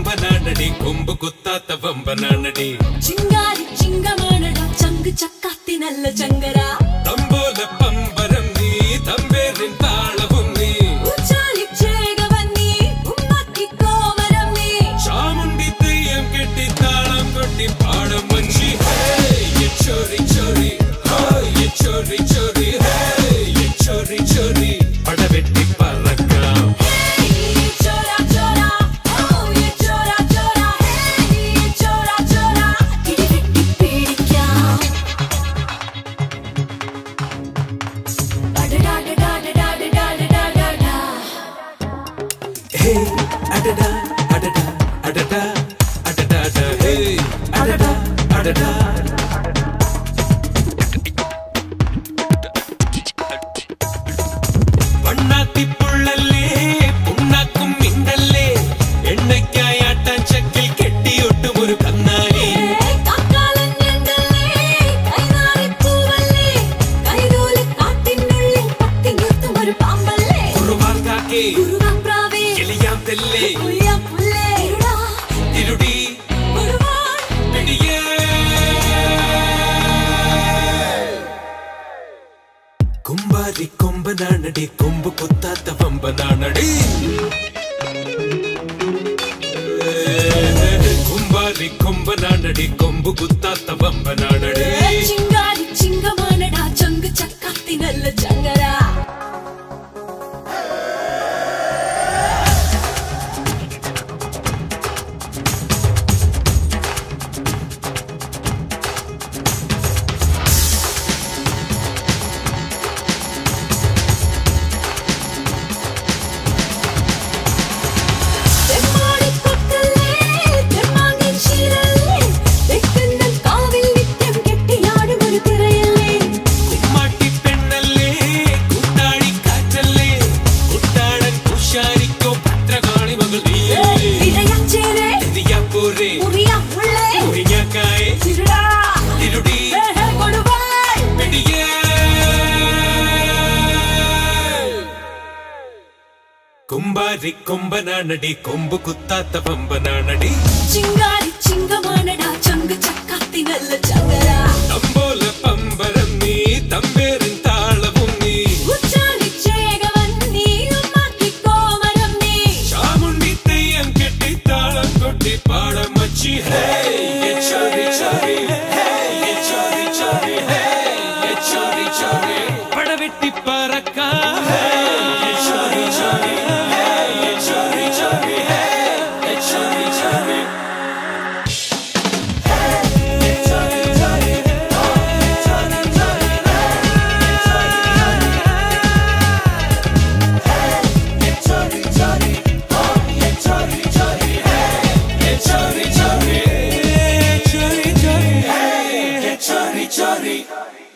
കൊമ്പനാണടി കൊമ്പ് കുത്താത്ത വമ്പനാണടി ചിങ്കാരി ചിങ്കമാണടാ ചങ്ക് ചക്കാത്തി നല്ല ചങ്കര തമ്പോല പമ്പരം നീ തമ്പേറിൻ താളവും നീ ഉച്ചാലി ചേകവൻ നീ ഉമ്മാക്കി കോമരം നീ ചാമുണ്ടി തെയ്യം കെട്ടി താളം കൊട്ടി പാടും മഞ്ചി ചോറി ചോറി ചോറി ചോറി ചോറി ചോറി പടവെട്ടി പറക്കാം Hey, adada, adada, adada, adada, adada, hey, adada, adada. Vannati pullalle, punnakum mindalle, ennakkayaattan chakkil ketti ottum oru kannali. Kakkalan endalle, kainari poovalle, kaidole kaattinullil patti nirthum oru paamballe. Kuruvan kaake, kuruvan prave, keliyam telle, kuliyam pulle, iruda, irudi, kuruvan, pidiye. കുമ്പാരി കൊമ്പനാണടി കൊമ്പ് കുത്താത്ത വമ്പനാണടി കുമ്പാരി കൊമ്പനാണടി കൊമ്പ് കുത്താത്ത വമ്പനാണടി ചിങ്കാരി ചിങ്കമാണടാ ചങ്ക് ചക്കാത്തി നല്ല ചങ്കര കുമ്പാരി കൊമ്പനാണടി കൊമ്പ് കുത്താത്ത വമ്പനാണടി ചിങ്കാരി ചിങ്കമാണടാ ചങ്ക് ചക്കാത്തി നല്ല ചങ്കര തമ്പോല പമ്പരം നീ തമ്പേറിൻ താളവും നീ ഉച്ചാലി ചേകവൻ നീ ഉമ്മാക്കി കോമരം നീ ചാമുണ്ടി തെയ്യം കെട്ടി താളം കൊട്ടി പാടം മച്ചി ചോറി ചോറി ചോറി ചോറി ചോറി ചോറി പടവെട്ടി പറക്കാം ചോറി ചോറി ചോറി ചോറി ചോറി ചോറി Chori, chori,